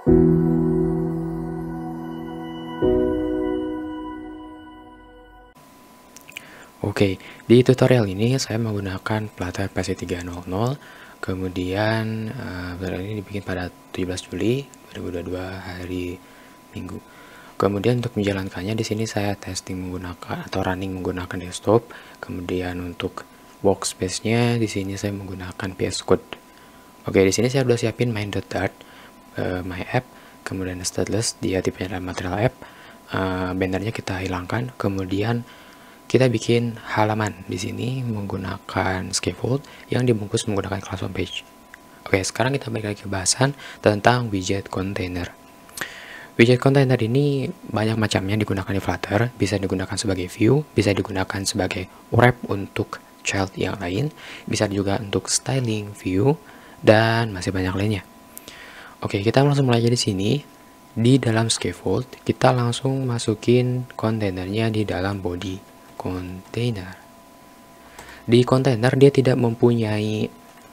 Oke, di tutorial ini saya menggunakan Flutter PC300, kemudian tutorial ini dibikin pada 17 Juli 2022 hari Minggu. Kemudian untuk menjalankannya di sini saya testing menggunakan atau running menggunakan desktop. Kemudian untuk workspace-nya di sini saya menggunakan VS Code. Oke, di sini saya sudah siapin main.dart, my app, kemudian stateless, dia tipenya adalah material app. Bannernya kita hilangkan, kemudian kita bikin halaman di sini menggunakan scaffold yang dibungkus menggunakan class homepage. Oke, sekarang kita balik lagi ke bahasan tentang widget container. Widget container ini banyak macamnya digunakan di Flutter, bisa digunakan sebagai view, bisa digunakan sebagai wrap untuk child yang lain, bisa juga untuk styling view, dan masih banyak lainnya. Oke, kita langsung mulai di sini. Di dalam scaffold, kita langsung masukin kontainernya di dalam body container. Di container dia tidak mempunyai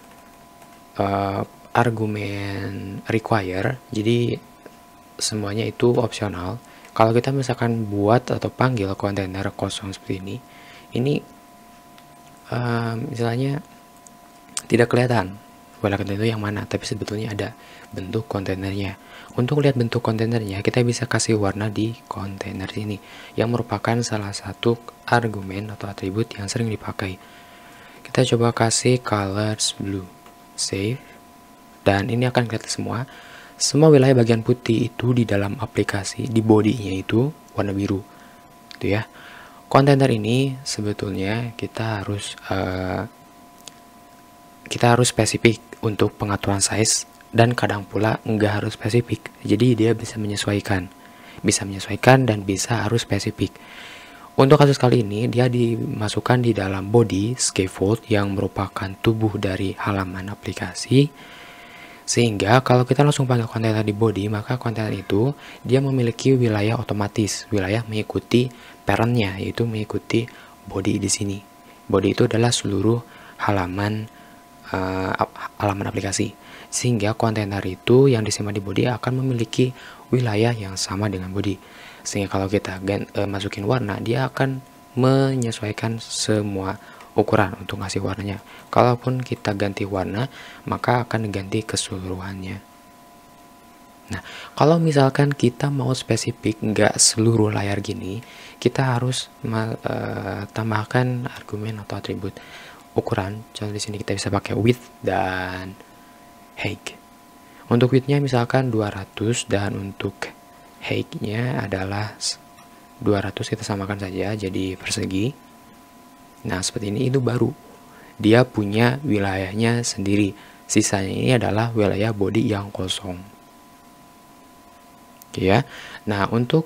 argumen require, jadi semuanya itu opsional. Kalau kita misalkan buat atau panggil kontainer kosong seperti ini misalnya tidak kelihatan kontainer itu yang mana, tapi sebetulnya ada bentuk kontainernya. Untuk lihat bentuk kontainernya, kita bisa kasih warna di kontainer ini, yang merupakan salah satu argumen atau atribut yang sering dipakai. Kita coba kasih colors blue, save, dan ini akan kelihatan semua wilayah bagian putih itu di dalam aplikasi, di bodinya itu warna biru, gitu ya. Kontainer ini sebetulnya kita harus spesifik untuk pengaturan size, dan kadang pula nggak harus spesifik, jadi dia bisa menyesuaikan dan bisa harus spesifik. Untuk kasus kali ini dia dimasukkan di dalam body scaffold yang merupakan tubuh dari halaman aplikasi, sehingga kalau kita langsung panggil kontainer di body, maka kontainer itu dia memiliki wilayah otomatis, wilayah mengikuti parentnya, yaitu mengikuti body di sini. Body itu adalah seluruh halaman aplikasi, sehingga kontainer itu yang disimpan di body akan memiliki wilayah yang sama dengan body, sehingga kalau kita masukin warna, dia akan menyesuaikan semua ukuran untuk ngasih warnanya. Kalaupun kita ganti warna, maka akan diganti keseluruhannya. Nah, kalau misalkan kita mau spesifik nggak seluruh layar gini, kita harus tambahkan argumen atau atribut ukuran. Contoh di sini kita bisa pakai width dan height. Untuk width-nya misalkan 200 dan untuk height-nya adalah 200, kita samakan saja jadi persegi. Nah, seperti ini, itu baru dia punya wilayahnya sendiri. Sisanya ini adalah wilayah body yang kosong. Oke ya. Nah, untuk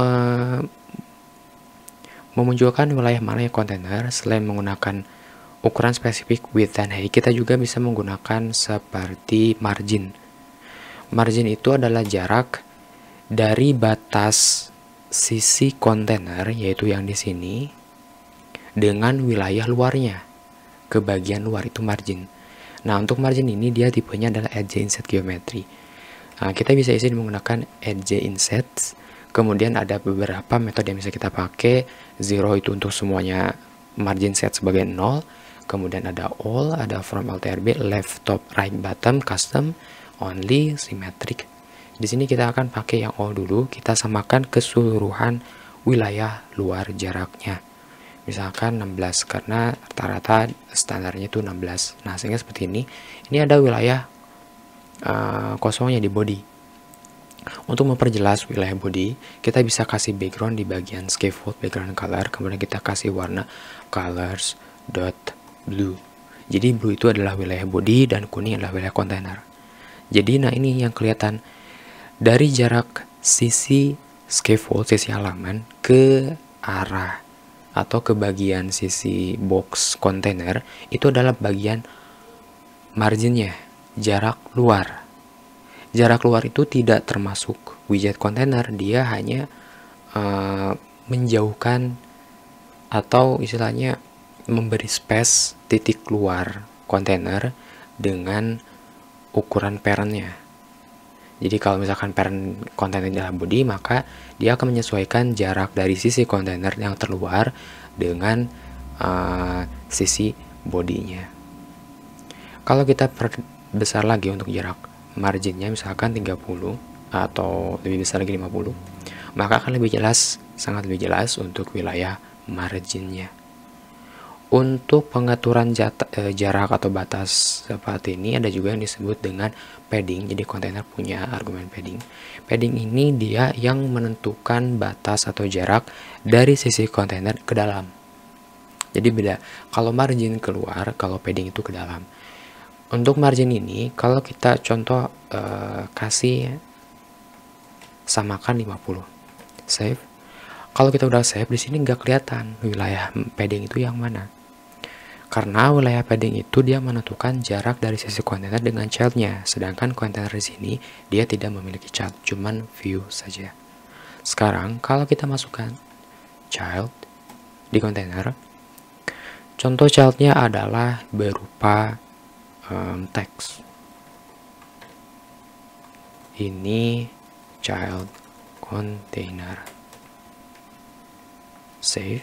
memunculkan wilayah mana yang kontainer, selain menggunakan ukuran spesifik width dan height, kita juga bisa menggunakan seperti margin. Margin itu adalah jarak dari batas sisi kontainer, yaitu yang di sini, dengan wilayah luarnya ke bagian luar, itu margin. Nah, untuk margin ini dia tipenya adalah edge inset geometry. Nah, kita bisa isi menggunakan edge inset. Kemudian ada beberapa metode yang bisa kita pakai. 0 itu untuk semuanya margin set sebagai 0. Kemudian ada all, ada from LTRB, left, top, right, bottom, custom, only, symmetric. Di sini kita akan pakai yang all dulu. Kita samakan keseluruhan wilayah luar jaraknya. Misalkan 16, karena rata-rata standarnya itu 16. Nah, sehingga seperti ini. Ini ada wilayah kosongnya di body. Untuk memperjelas wilayah body, kita bisa kasih background di bagian scaffold, background color, kemudian kita kasih warna colors dot blue. Jadi blue itu adalah wilayah body dan kuning adalah wilayah container. Jadi nah, ini yang kelihatan dari jarak sisi scaffold, sisi halaman, ke arah atau ke bagian sisi box container, itu adalah bagian marginnya, jarak luar. Jarak luar itu tidak termasuk widget container, dia hanya menjauhkan atau istilahnya memberi space titik luar kontainer dengan ukuran parentnya. Jadi kalau misalkan parent kontainer adalah body, maka dia akan menyesuaikan jarak dari sisi kontainer yang terluar dengan sisi bodinya. Kalau kita perbesar lagi untuk jarak marginnya, misalkan 30 atau lebih besar lagi 50, maka akan lebih jelas, sangat lebih jelas untuk wilayah marginnya. Untuk pengaturan jarak atau batas seperti ini ada juga yang disebut dengan padding. Jadi kontainer punya argumen padding. Padding ini dia yang menentukan batas atau jarak dari sisi kontainer ke dalam. Jadi beda. Kalau margin keluar, kalau padding itu ke dalam. Untuk margin ini, kalau kita contoh kasih samakan 50. Save. Kalau kita udah save, di sini nggak kelihatan wilayah padding itu yang mana. Karena wilayah padding itu dia menentukan jarak dari sisi kontainer dengan childnya, sedangkan kontainer di sini dia tidak memiliki child, cuman view saja. Sekarang kalau kita masukkan child di kontainer, contoh childnya adalah berupa teks. Ini child container. Save.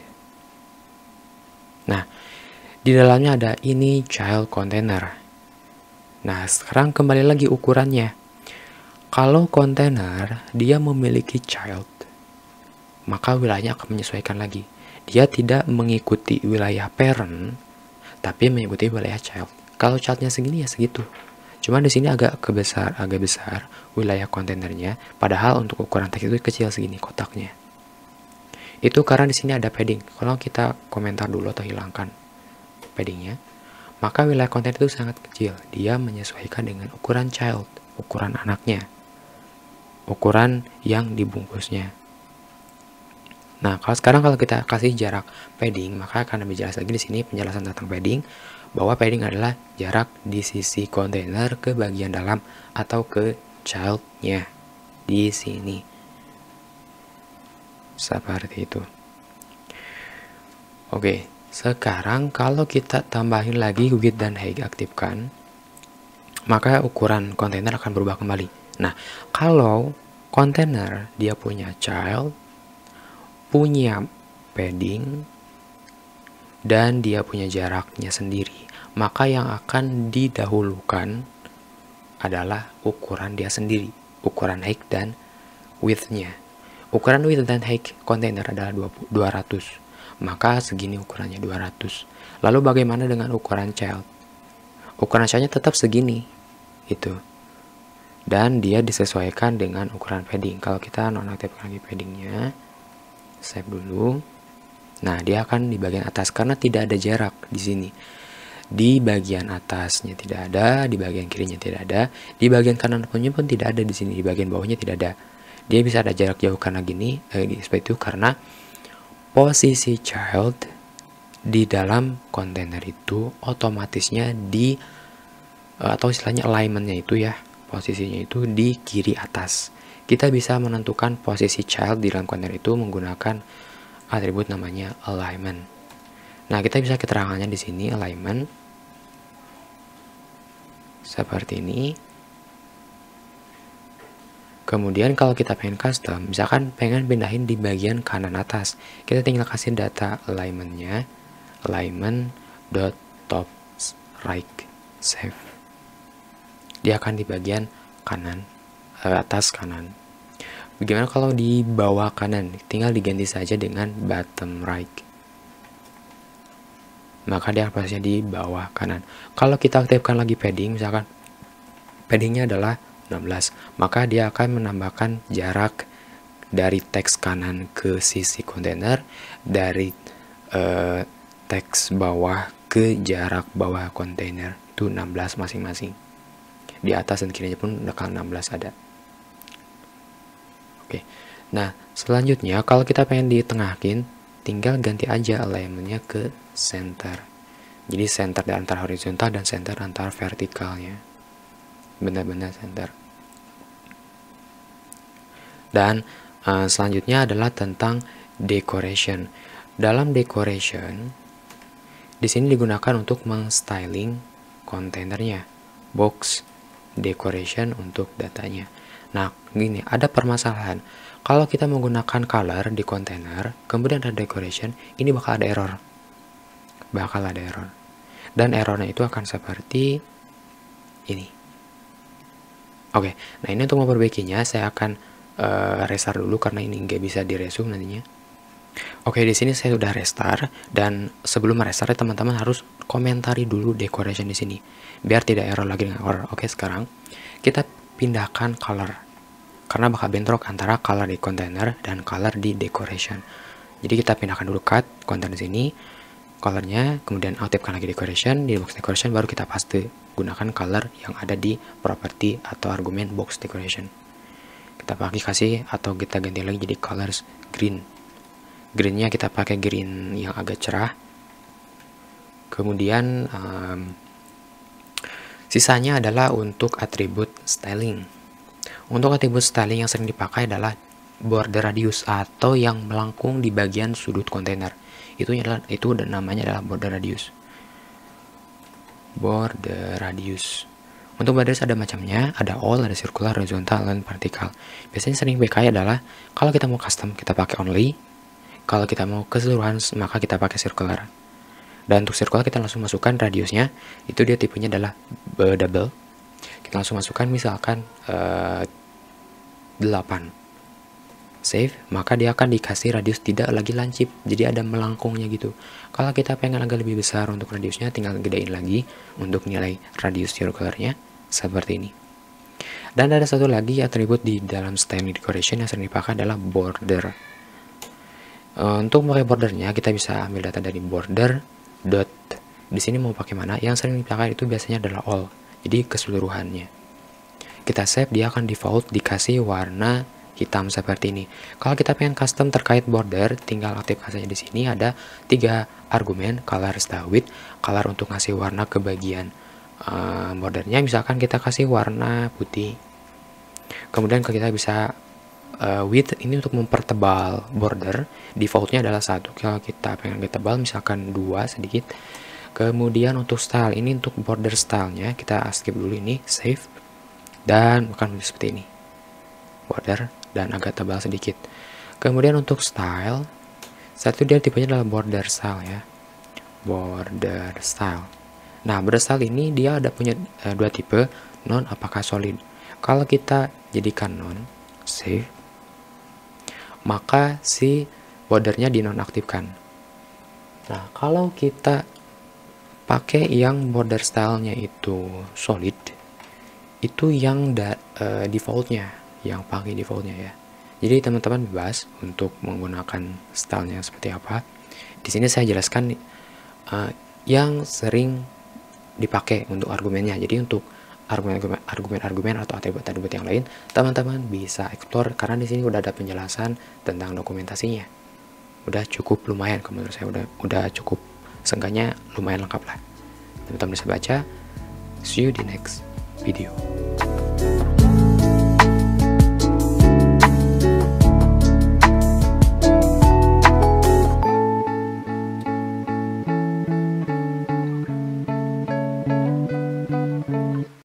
Nah, di dalamnya ada ini child container. Nah, sekarang kembali lagi ukurannya. Kalau kontainer dia memiliki child, maka wilayahnya akan menyesuaikan lagi. Dia tidak mengikuti wilayah parent, tapi mengikuti wilayah child. Kalau childnya segini ya segitu. Cuma di sini agak besar wilayah kontainernya, padahal untuk ukuran teks itu kecil segini kotaknya. Itu karena di sini ada padding. Kalau kita komentar dulu atau hilangkan paddingnya, maka wilayah kontainer itu sangat kecil. Dia menyesuaikan dengan ukuran child, ukuran anaknya, ukuran yang dibungkusnya. Nah, kalau kita kasih jarak padding, maka akan lebih jelas lagi di sini penjelasan tentang padding, bahwa padding adalah jarak di sisi kontainer ke bagian dalam atau ke childnya di sini. Seperti itu. Oke, sekarang kalau kita tambahin lagi width dan height aktifkan, maka ukuran kontainer akan berubah kembali. Nah, kalau kontainer dia punya child, punya padding, dan dia punya jaraknya sendiri, maka yang akan didahulukan adalah ukuran dia sendiri, ukuran height dan width-nya. Ukuran width dan height kontainer adalah 200, maka segini ukurannya 200. Lalu bagaimana dengan ukuran child? Ukuran childnya tetap segini, gitu. Dan dia disesuaikan dengan ukuran padding. Kalau kita nonaktifkan lagi paddingnya, save dulu. Nah, dia akan di bagian atas karena tidak ada jarak di sini. Di bagian atasnya tidak ada, di bagian kirinya tidak ada, di bagian kanan pun tidak ada di sini, di bagian bawahnya tidak ada. Dia bisa ada jarak jauh karena gini, seperti itu karena posisi child di dalam kontainer itu otomatisnya di atau istilahnya alignmentnya itu ya, posisinya itu di kiri atas. Kita bisa menentukan posisi child di dalam kontainer itu menggunakan atribut namanya alignment. Nah, kita bisa keterangannya di sini alignment seperti ini. Kemudian kalau kita pengen custom, misalkan pengen pindahin di bagian kanan atas, kita tinggal kasih data alignmentnya, alignment.top right, save. Dia akan di bagian kanan, atas kanan. Bagaimana kalau di bawah kanan? Tinggal diganti saja dengan bottom right. Maka dia posisinya di bawah kanan. Kalau kita aktifkan lagi padding, misalkan paddingnya adalah 16, maka dia akan menambahkan jarak dari teks kanan ke sisi kontainer, dari teks bawah ke jarak bawah kontainer itu 16 masing-masing. Di atas dan kirinya pun bakal 16 ada. Oke. Nah, selanjutnya kalau kita pengen ditengahin, tinggal ganti aja alignmentnya ke center. Jadi center antara horizontal dan center antara vertikalnya. Benar-benar center. Dan selanjutnya adalah tentang decoration. Dalam decoration, di sini digunakan untuk mengstyling kontainernya, box, decoration untuk datanya. Nah, gini, ada permasalahan. Kalau kita menggunakan color di kontainer, kemudian ada decoration, ini bakal ada error. Dan errornya itu akan seperti ini. Oke, nah ini untuk memperbaikinya, saya akan restart dulu karena ini nggak bisa diresume nantinya. Oke, di sini saya sudah restart, dan sebelum merestart teman-teman harus komentari dulu decoration di sini biar tidak error lagi dengan error. Oke, sekarang kita pindahkan color karena bakal bentrok antara color di container dan color di decoration. Jadi kita pindahkan dulu cut container sini, colornya, kemudian aktifkan lagi decoration. Di box decoration baru kita paste gunakan color yang ada di property atau argumen box decoration. Kita pakai kasih atau kita ganti lagi jadi colors green. Greennya kita pakai green yang agak cerah. Kemudian sisanya adalah untuk atribut styling. Untuk atribut styling yang sering dipakai adalah border radius atau yang melengkung di bagian sudut kontainer. Itu namanya adalah border radius. Border radius. Untuk border ada macamnya, ada all, ada circular, horizontal, dan vertikal. Biasanya sering pakai adalah kalau kita mau custom kita pakai only. Kalau kita mau keseluruhan maka kita pakai circular. Dan untuk circular kita langsung masukkan radiusnya, itu dia tipenya adalah double. Kita langsung masukkan misalkan 8. Save, maka dia akan dikasih radius tidak lagi lancip, jadi ada melengkungnya gitu. Kalau kita pengen agak lebih besar untuk radiusnya, tinggal gedein lagi untuk nilai radius circularnya seperti ini. Dan ada satu lagi atribut di dalam styling decoration yang sering dipakai adalah border. Untuk pakai bordernya kita bisa ambil data dari border dot. Di sini mau pakai mana? Yang sering dipakai itu biasanya adalah all, jadi keseluruhannya. Kita save, dia akan default dikasih warna hitam seperti ini. Kalau kita pengen custom terkait border, tinggal aktifkan saja. Di sini ada 3 argumen, color, style, width. Color untuk ngasih warna ke bagian bordernya, misalkan kita kasih warna putih. Kemudian kita bisa width ini untuk mempertebal border, defaultnya adalah 1. Kalau kita pengen lebih tebal misalkan 2 sedikit. Kemudian untuk style ini untuk border stylenya kita skip dulu ini, save, dan akan seperti ini, border dan agak tebal sedikit. Kemudian untuk style, satu dia tipenya adalah border style ya, border style. Nah, border style ini dia ada punya 2 tipe, non apakah solid. Kalau kita jadikan non, save, maka si bordernya dinonaktifkan. Nah, kalau kita pakai yang border stylenya itu solid, itu yang defaultnya, yang pakai defaultnya ya. Jadi teman-teman bebas untuk menggunakan stylenya seperti apa. Di sini saya jelaskan yang sering dipakai untuk argumennya. Jadi untuk argumen atau atribut yang lain, teman-teman bisa explore karena di sini udah ada penjelasan tentang dokumentasinya. Udah cukup lumayan, menurut saya udah cukup, seenggaknya lumayan lengkap lah. Teman-teman bisa baca. See you di next video.